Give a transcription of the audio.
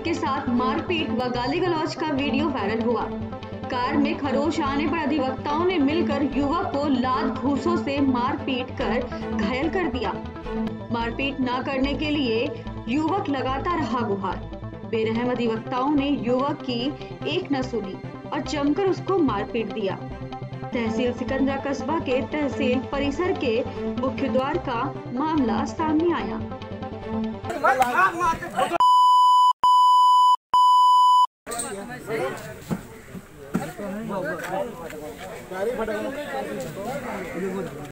के साथ मारपीट व गाली गलौज का वीडियो वायरल हुआ। कार में खरोच आने पर अधिवक्ताओं ने मिलकर युवक को लात घूंसों से मारपीट कर घायल कर दिया। मारपीट न करने के लिए युवक लगातार रहा गुहार। बेरहम अधिवक्ताओं ने युवक की एक न सुनी और जमकर उसको मारपीट दिया। तहसील सिकंदरा कस्बा के तहसील परिसर के मुख्य द्वार का मामला सामने आया। गाड़ी फटा